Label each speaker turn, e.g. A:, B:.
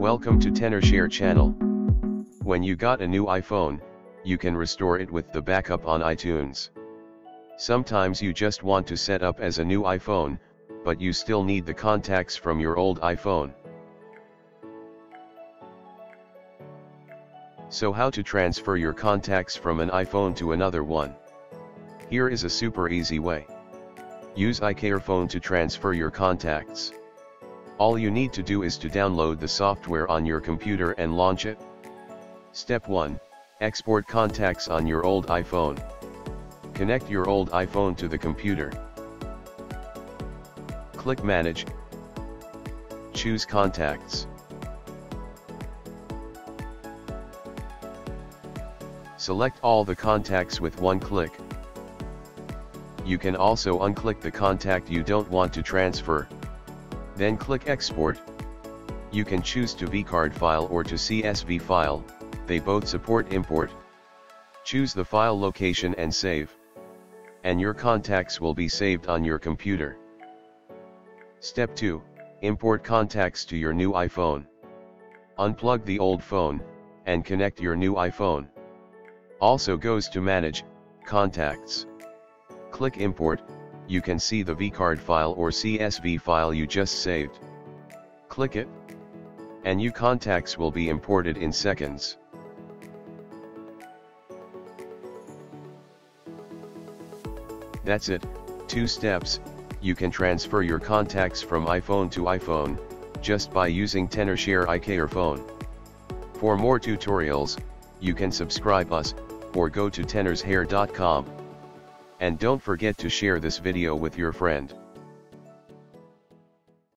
A: Welcome to TenorShare channel. When you got a new iPhone, you can restore it with the backup on iTunes. Sometimes you just want to set up as a new iPhone, but you still need the contacts from your old iPhone. So how to transfer your contacts from an iPhone to another one? Here is a super easy way. Use iPhone to transfer your contacts. All you need to do is to download the software on your computer and launch it. Step 1. Export contacts on your old iPhone. Connect your old iPhone to the computer. Click Manage. Choose Contacts. Select all the contacts with one click. You can also unclick the contact you don't want to transfer. Then click Export. You can choose to vCard file or to CSV file, they both support import. Choose the file location and save. And your contacts will be saved on your computer. Step 2. Import contacts to your new iPhone. Unplug the old phone, and connect your new iPhone. Also goes to Manage, Contacts. Click Import. You can see the vCard file or CSV file you just saved. Click it, and your contacts will be imported in seconds. That's it, 2 steps, you can transfer your contacts from iPhone to iPhone, just by using TenorShare iPhone. For more tutorials, you can subscribe us, or go to tenorshair.com. And don't forget to share this video with your friend.